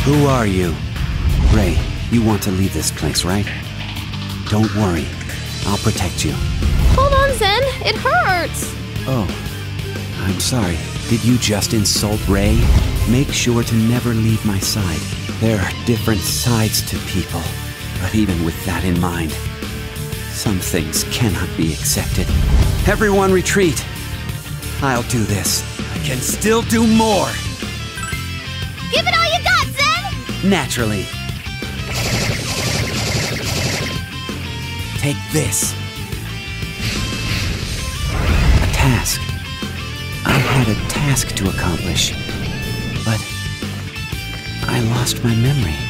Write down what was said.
Who are you? Ray, you want to leave this place, right? Don't worry. I'll protect you. Hold on, Zen. It hurts. Oh, I'm sorry. Did you just insult Ray? Make sure to never leave my side. There are different sides to people. But even with that in mind, some things cannot be accepted. Everyone retreat. I'll do this. I can still do more. Give it all you got, Zen! Naturally. Take this. A task. I had a task to accomplish, but I lost my memory.